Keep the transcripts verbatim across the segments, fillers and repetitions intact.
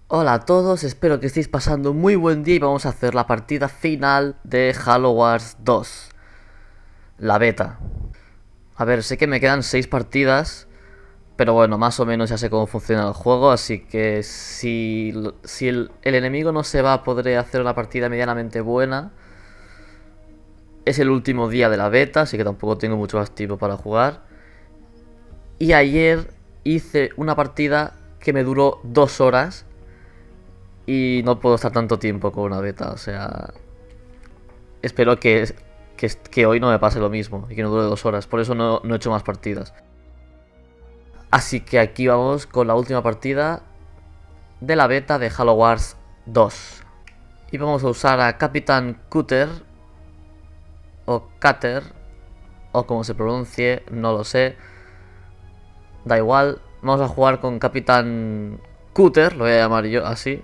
Hola a todos, espero que estéis pasando un muy buen día y vamos a hacer la partida final de Halo Wars dos, la beta. A ver, sé que me quedan seis partidas, pero bueno, más o menos ya sé cómo funciona el juego, así que si, si el, el enemigo no se va, podré hacer una partida medianamente buena. Es el último día de la beta, así que tampoco tengo mucho más tiempo para jugar. Y ayer hice una partida que me duró dos horas. Y no puedo estar tanto tiempo con una beta, o sea... Espero que, que, que hoy no me pase lo mismo y que no dure dos horas. Por eso no, no he hecho más partidas. Así que aquí vamos con la última partida de la beta de Halo Wars dos. Y vamos a usar a Capitán Cutter, o Cutter, o como se pronuncie, no lo sé. Da igual, vamos a jugar con Capitán Cutter, lo voy a llamar yo así.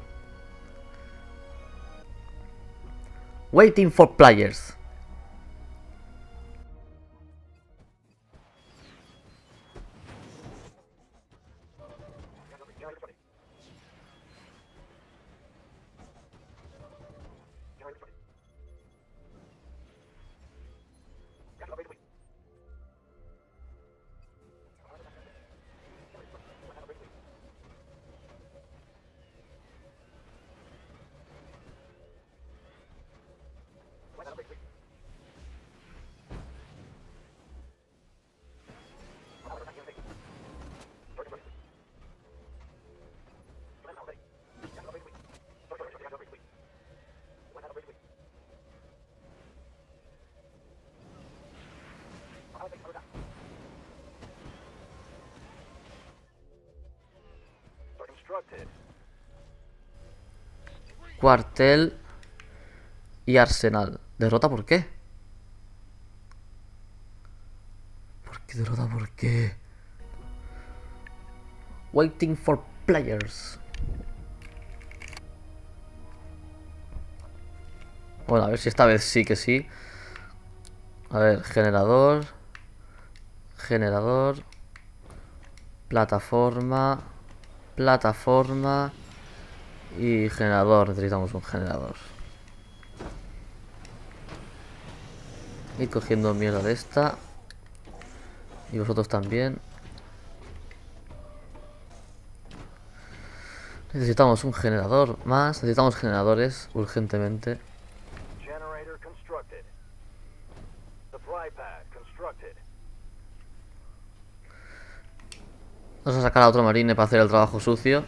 Waiting for players. Cuartel y Arsenal. ¿Derrota por qué? ¿Por qué derrota por qué? Waiting for players. Bueno, a ver si esta vez sí que sí. A ver, generador. Generador. Plataforma. Plataforma. Y generador. Necesitamos un generador. Ir cogiendo mierda de esta. Y vosotros también. Necesitamos un generador más. Necesitamos generadores urgentemente. Vamos a sacar a otro marine para hacer el trabajo sucio.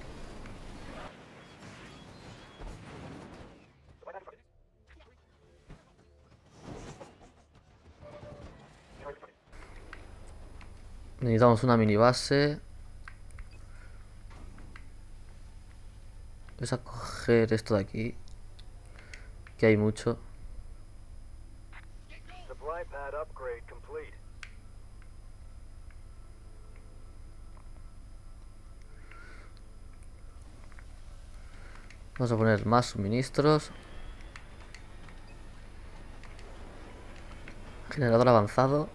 Necesitamos una mini base. Voy a coger esto de aquí, que hay mucho. Vamos a poner más suministros. Generador avanzado.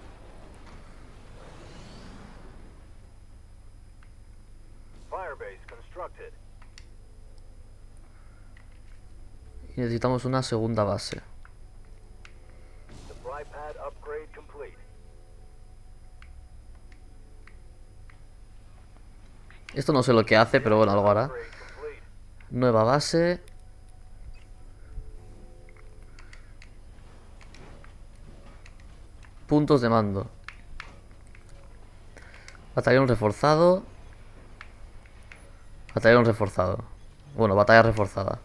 Y necesitamos una segunda base. Esto no sé lo que hace, pero bueno, algo hará. Nueva base. Puntos de mando. Batallón reforzado. Batallón reforzado. Bueno, batalla reforzada.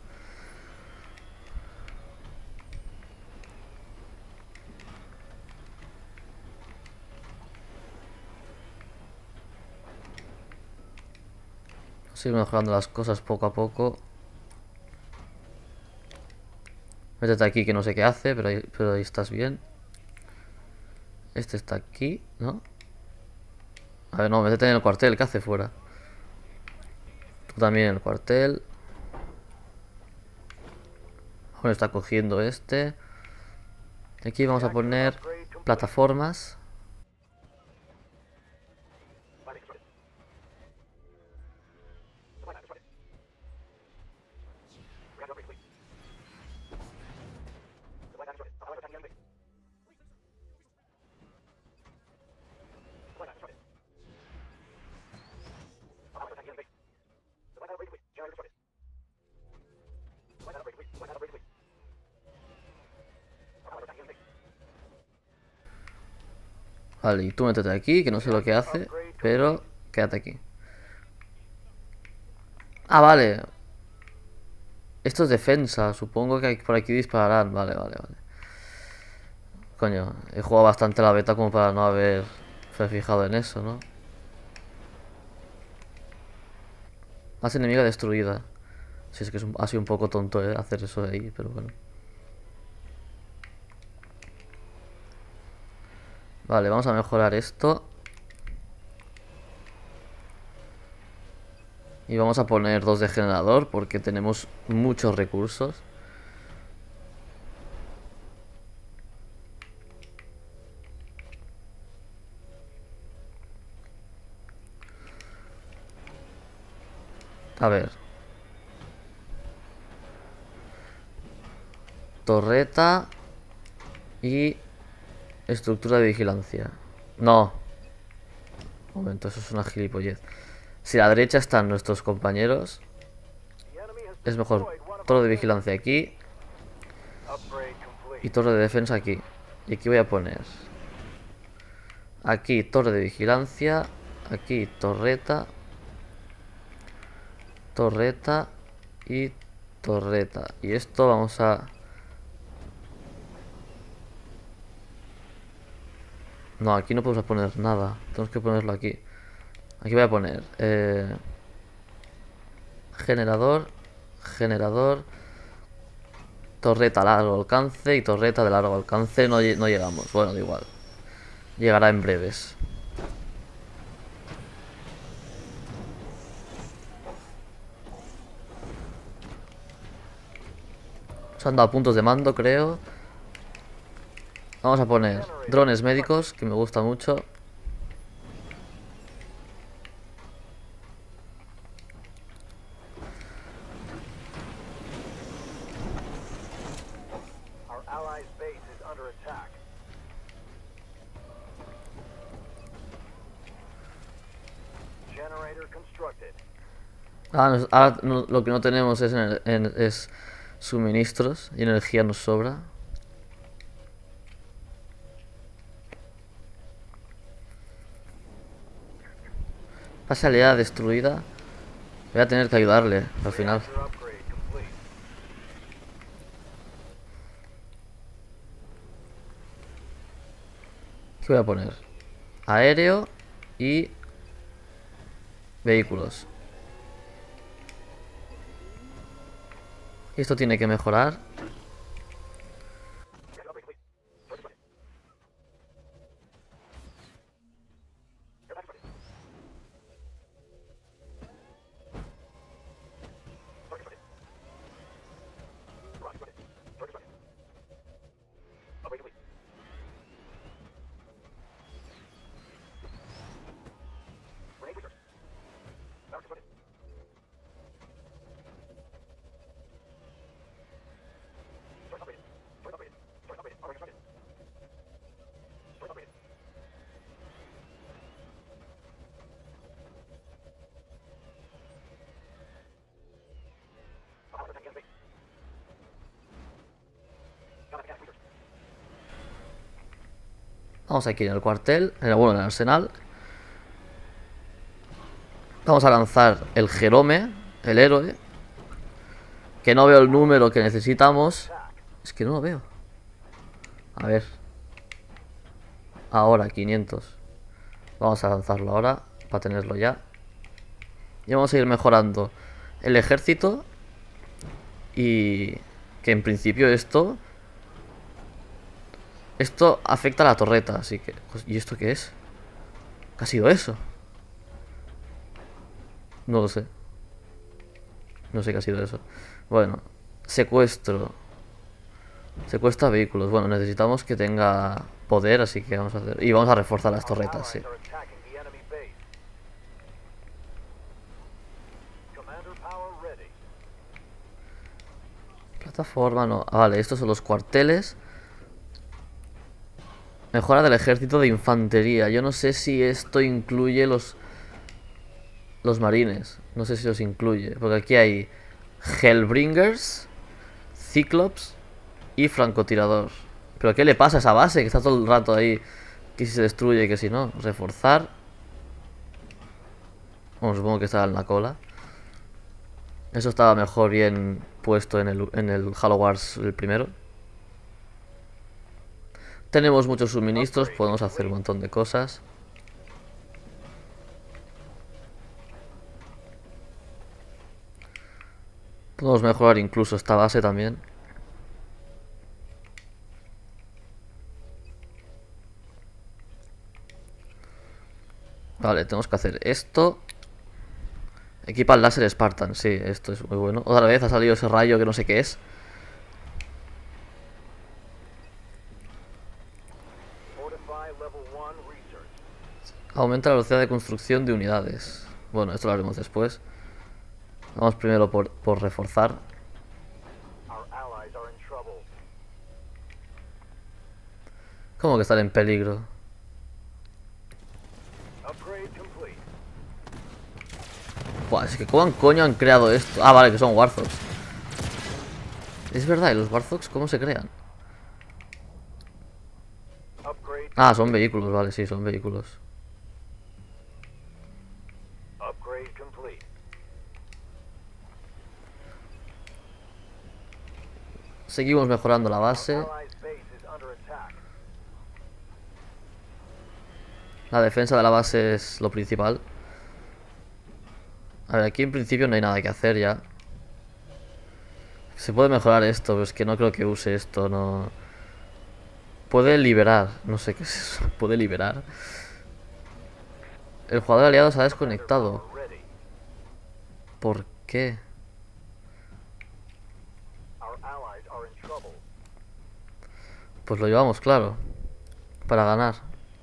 Sigo mejorando las cosas poco a poco. Métete aquí que no sé qué hace, pero ahí, pero ahí estás bien. Este está aquí, ¿no? A ver, no, métete en el cuartel, ¿qué hace fuera? Tú también en el cuartel. Bueno, está cogiendo este. Aquí vamos a poner plataformas. Vale, y tú métete aquí, que no sé lo que hace, pero quédate aquí. Ah, vale. Esto es defensa, supongo que por aquí dispararán. Vale, vale, vale. Coño, he jugado bastante la beta como para no haber fijado en eso, ¿no? Más enemiga destruida. Si es que es un, ha sido un poco tonto, ¿eh? Hacer eso de ahí, pero bueno. Vale, vamos a mejorar esto. Y vamos a poner dos de generador porque tenemos muchos recursos. A ver. Torreta y estructura de vigilancia. No. Un momento, eso es una gilipollez. Si a la derecha están nuestros compañeros, es mejor torre de vigilancia aquí y torre de defensa aquí. Y aquí voy a poner aquí torre de vigilancia, aquí torreta, torreta y torreta. Y esto vamos a... No, aquí no podemos poner nada. Tenemos que ponerlo aquí. Aquí voy a poner eh, generador, generador, torreta a largo alcance y torreta de largo alcance. No, no llegamos. Bueno, da igual. Llegará en breves. Se han dado puntos de mando, creo. Vamos a poner drones médicos, que me gusta mucho. Ah, ahora no, lo que no tenemos es, en, en, es suministros y energía nos sobra. Esa aliada destruida. Voy a tener que ayudarle al final. ¿Qué voy a poner? Aéreo y vehículos. Esto tiene que mejorar. Vamos aquí en el cuartel, en el, bueno, en el arsenal. Vamos a lanzar el Jerome, el héroe. Que no veo el número que necesitamos. Es que no lo veo. A ver. Ahora, quinientos. Vamos a lanzarlo ahora, para tenerlo ya. Y vamos a ir mejorando el ejército. Y que en principio esto... Esto afecta a la torreta, así que... ¿Y esto qué es? ¿Qué ha sido eso? No lo sé. No sé qué ha sido eso. Bueno, secuestro. Secuestra vehículos. Bueno, necesitamos que tenga poder, así que vamos a hacer... Y vamos a reforzar las torretas, sí. Plataforma, no. Ah, vale, estos son los cuarteles. Mejora del ejército de infantería. Yo no sé si esto incluye los... Los marines. No sé si los incluye. Porque aquí hay Hellbringers, Cyclops y francotirador. ¿Pero qué le pasa a esa base? Que está todo el rato ahí Que si se destruye, que si no. Reforzar. Bueno, supongo que estaba en la cola. Eso estaba mejor bien puesto en el, en el Halo Wars el primero. Tenemos muchos suministros, podemos hacer un montón de cosas. Podemos mejorar incluso esta base también. Vale, tenemos que hacer esto. Equipa el láser Spartan, sí, esto es muy bueno. Otra vez ha salido ese rayo que no sé qué es. Aumenta la velocidad de construcción de unidades. Bueno, esto lo haremos después. Vamos primero por, por reforzar. ¿Cómo que están en peligro? Buah, es que ¿cómo coño han creado esto? Ah, vale, que son Warthogs. Es verdad, ¿y los Warthogs cómo se crean? Ah, son vehículos, vale, sí, son vehículos. Seguimos mejorando la base. La defensa de la base es lo principal. A ver, aquí en principio no hay nada que hacer ya. Se puede mejorar esto, pero es que no creo que use esto, no... Puede liberar, no sé qué es eso. Puede liberar. El jugador aliado se ha desconectado. ¿Por qué? Pues lo llevamos claro. Para ganar.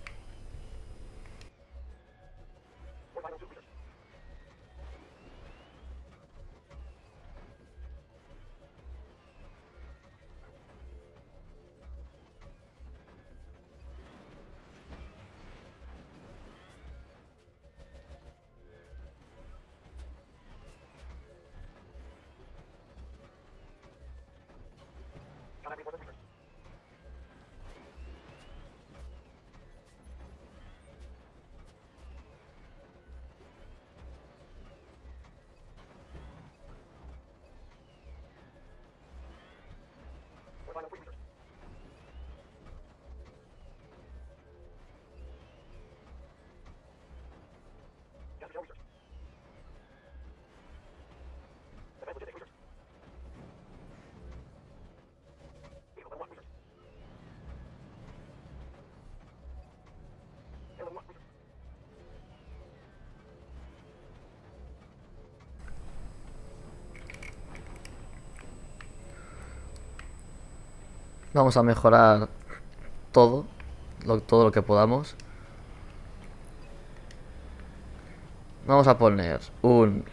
Vamos a mejorar todo, lo, todo lo que podamos. Vamos a poner un...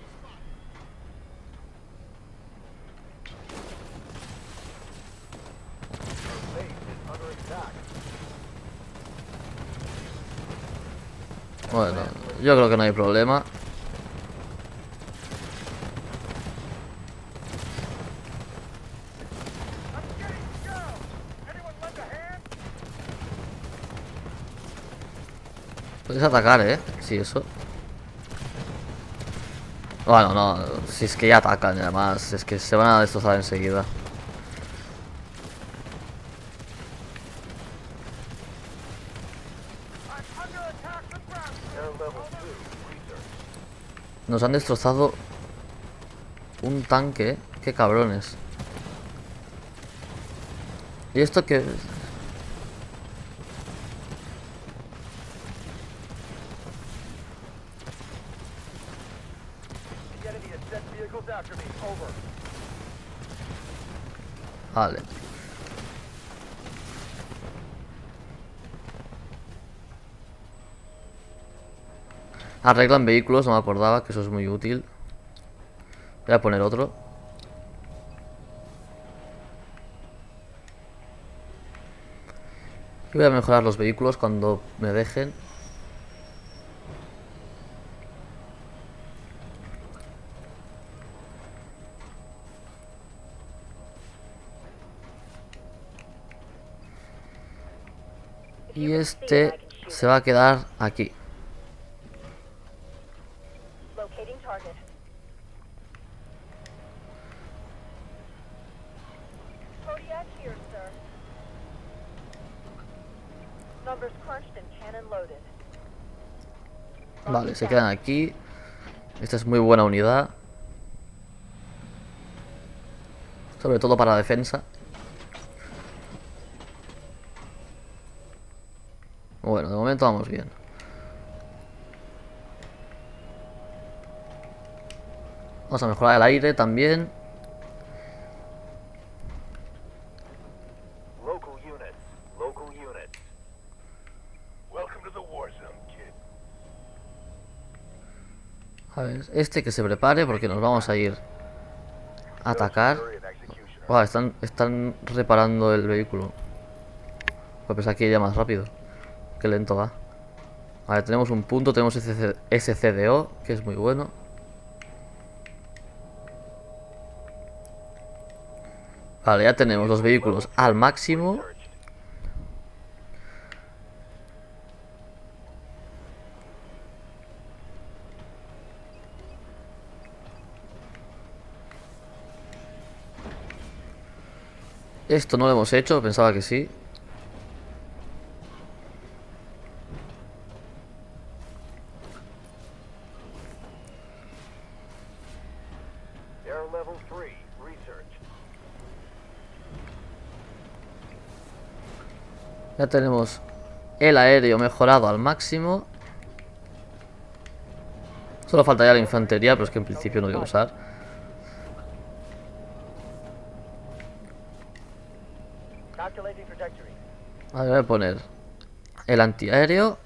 Bueno, yo creo que no hay problema. Puedes atacar, ¿eh? Sí, eso. Bueno, no, si es que ya atacan, además, es que se van a destrozar enseguida. Nos han destrozado un tanque, qué cabrones. ¿Y esto qué? Vale. Arreglan vehículos, no me acordaba que eso es muy útil. Voy a poner otro. Y voy a mejorar los vehículos cuando me dejen. Y este se va a quedar aquí. Vale, se quedan aquí. Esta es muy buena unidad. Sobre todo para la defensa. Bueno, de momento vamos bien. Vamos a mejorar el aire también. A ver, este que se prepare porque nos vamos a ir a atacar. Wow, están, están reparando el vehículo. Pues pensar que iría más rápido. Qué lento va. Vale, tenemos un punto, tenemos S C D O, que es muy bueno. Vale, ya tenemos los vehículos al máximo. Esto no lo hemos hecho, pensaba que sí. Ya tenemos el aéreo mejorado al máximo. Solo faltaría la infantería, pero es que en principio no voy a usar. Vale, voy a poner el antiaéreo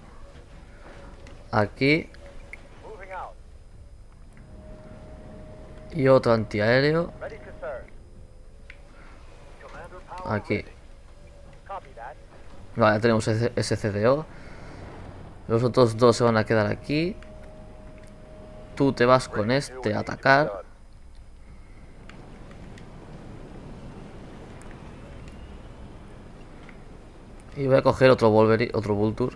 aquí y otro antiaéreo aquí. Vale, ya tenemos S C D O. Los otros dos se van a quedar aquí. Tú te vas con este a atacar. Y voy a coger otro Wolverine, otro Vulture.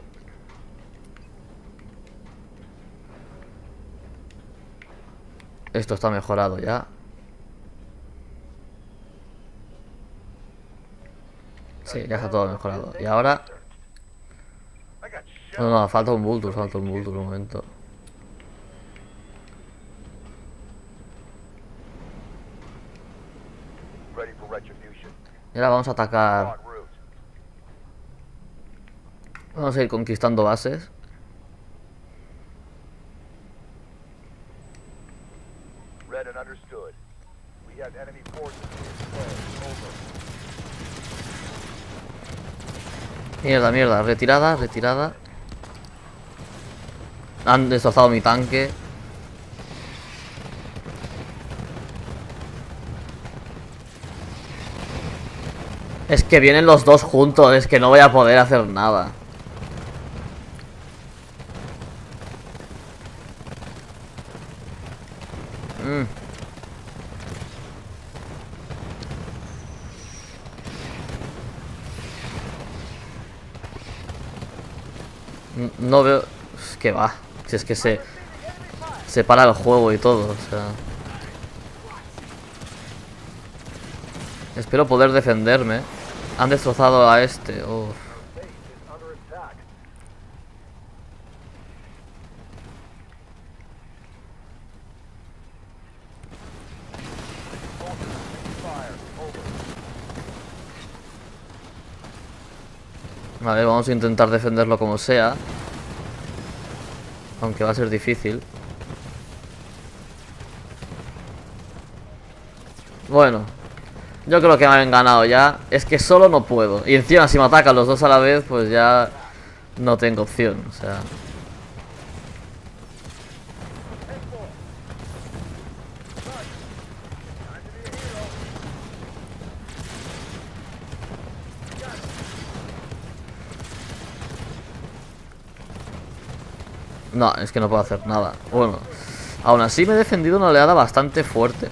Esto está mejorado ya. Sí, ya está todo mejorado. Y ahora... No, no, falta un Vulture, falta un Vulture un momento. Y ahora vamos a atacar. Vamos a ir conquistando bases. Mierda, mierda, retirada, retirada. Han destrozado mi tanque. Es que vienen los dos juntos, es que no voy a poder hacer nada. Mm. No veo... Es que va. Si es que se... Se para el juego y todo, o sea... Espero poder defenderme. Han destrozado a este. Uf. Vale, vamos a intentar defenderlo como sea. Aunque va a ser difícil. Bueno, yo creo que me han ganado ya. Es que solo no puedo. Y encima si me atacan los dos a la vez, pues ya no tengo opción. O sea... No, es que no puedo hacer nada. Bueno, aún así me he defendido una oleada bastante fuerte.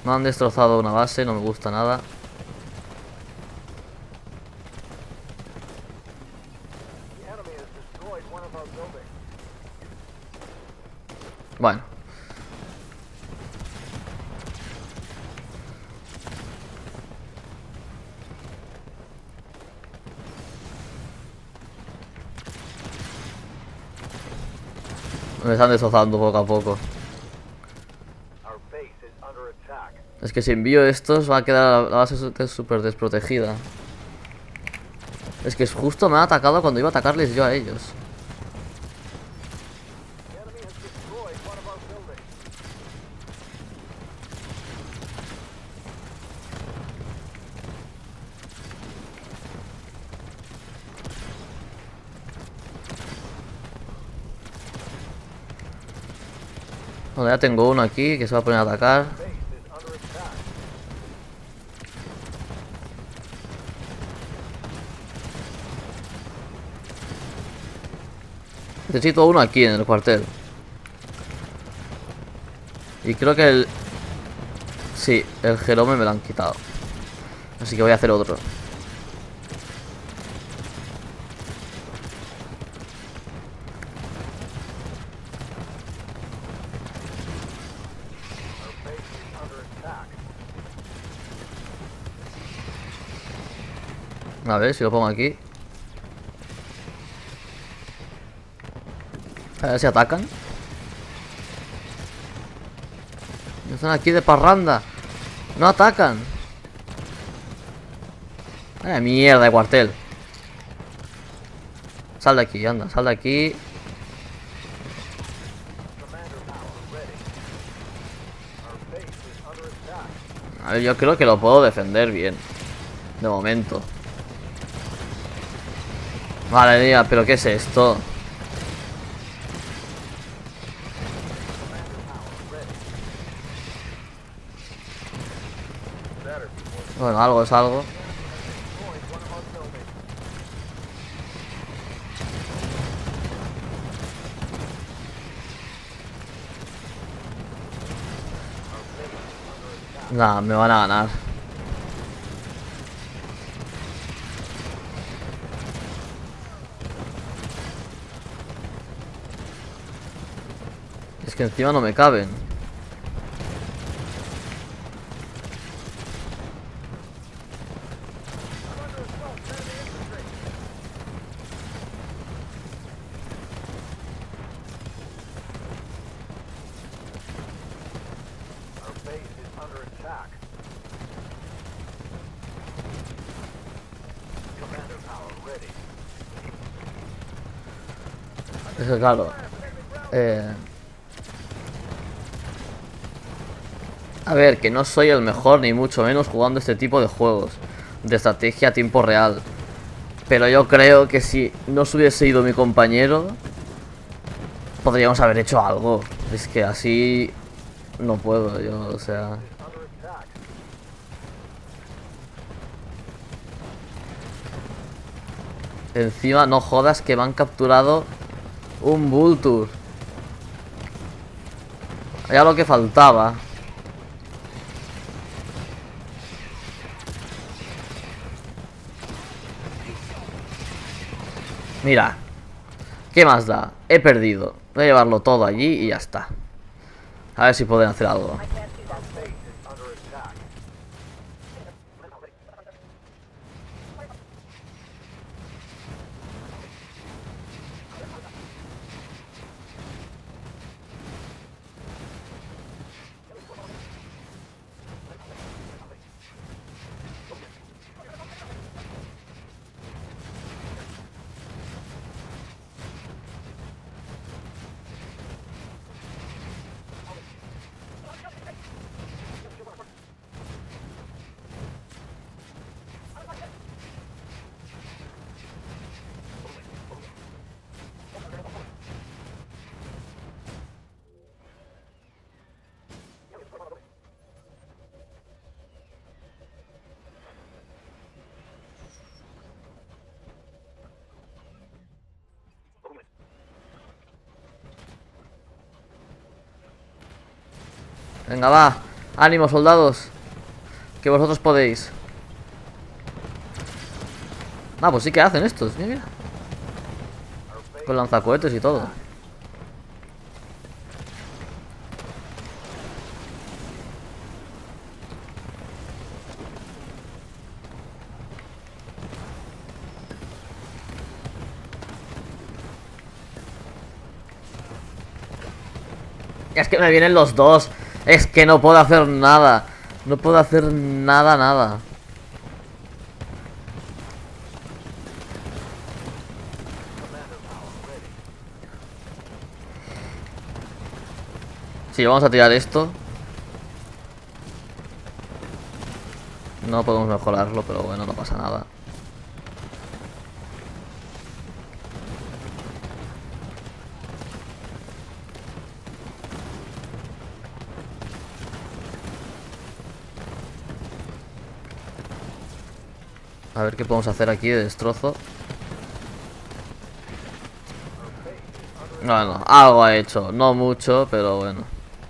Me han destrozado una base, no me gusta nada. Bueno. Me están destrozando poco a poco. Es que si envío estos va a quedar la base súper desprotegida. Es que justo me han atacado cuando iba a atacarles yo a ellos. Bueno, ya tengo uno aquí que se va a poner a atacar. Necesito uno aquí en el cuartel. Y creo que el... Sí, el Jerome me lo han quitado. Así que voy a hacer otro. A ver si lo pongo aquí. A ver si atacan. Están aquí de parranda. No atacan. Vaya mierda de cuartel. Sal de aquí, anda, sal de aquí. A ver, yo creo que lo puedo defender bien. De momento. Vale, mía, pero ¿qué es esto? Bueno, algo es algo. Nah, me van a ganar. Es que encima no me caben. Es que claro. Eh... A ver, que no soy el mejor ni mucho menos jugando este tipo de juegos de estrategia a tiempo real. Pero yo creo que si no se hubiese ido mi compañero, podríamos haber hecho algo. Es que así no puedo yo, o sea... Encima no jodas que me han capturado un Vulture. Ya lo que faltaba. Mira, ¿qué más da? He perdido. Voy a llevarlo todo allí y ya está. A ver si pueden hacer algo. Venga, va. ¡Ánimo, soldados! Que vosotros podéis. Ah, pues sí que hacen estos, mira, mira. Con lanzacohetes y todo. Es que me vienen los dos. Es que no puedo hacer nada. No puedo hacer nada, nada. Sí, vamos a tirar esto. No podemos mejorarlo, pero bueno, no pasa nada. A ver qué podemos hacer aquí de destrozo. Bueno, algo ha hecho. No mucho, pero bueno.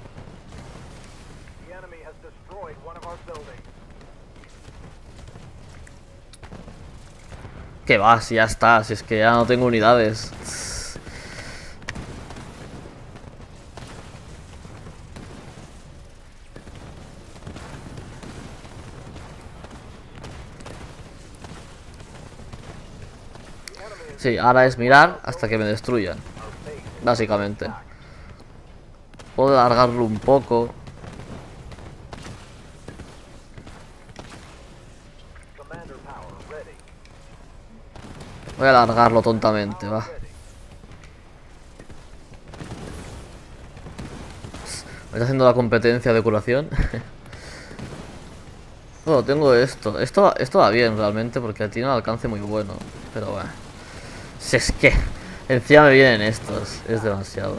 Que va, si ya está. Si es que ya no tengo unidades. Sí, ahora es mirar hasta que me destruyan. Básicamente. Puedo alargarlo un poco. Voy a alargarlo tontamente, va. Me está haciendo la competencia de curación. Bueno, tengo esto. Esto va, esto va bien realmente porque tiene un alcance muy bueno. Pero bueno. Si es que encima me vienen estos. Es demasiado.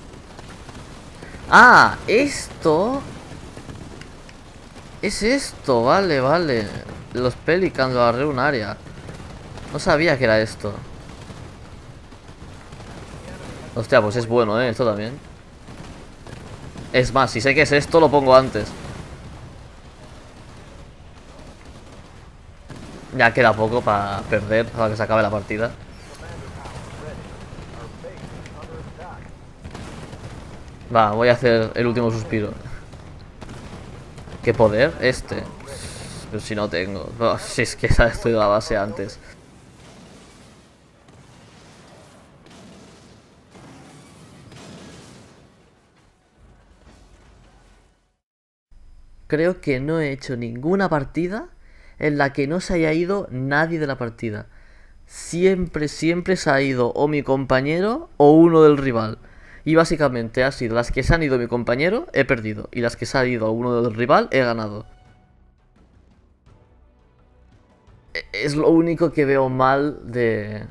Ah, esto. Es esto, vale, vale. Los Pelicans agarré un área. No sabía que era esto. Hostia, pues es bueno, eh, esto también. Es más, si sé que es esto, lo pongo antes. Ya queda poco para perder, para que se acabe la partida. Va, voy a hacer el último suspiro. ¿Qué poder? Este. Pero si no tengo. Oh, si es que se ha destruido la base antes. Creo que no he hecho ninguna partida en la que no se haya ido nadie de la partida. Siempre, siempre se ha ido o mi compañero o uno del rival. Y básicamente ha sido las que se han ido mi compañero, he perdido. Y las que se ha ido uno del rival, he ganado. Es lo único que veo mal de...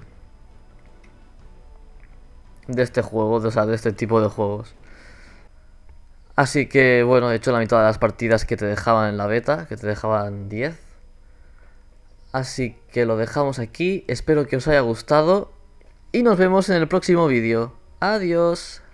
De este juego, o sea, de este tipo de juegos. Así que, bueno, he hecho la mitad de las partidas que te dejaban en la beta, que te dejaban diez. Así que lo dejamos aquí, espero que os haya gustado y nos vemos en el próximo vídeo. Adiós.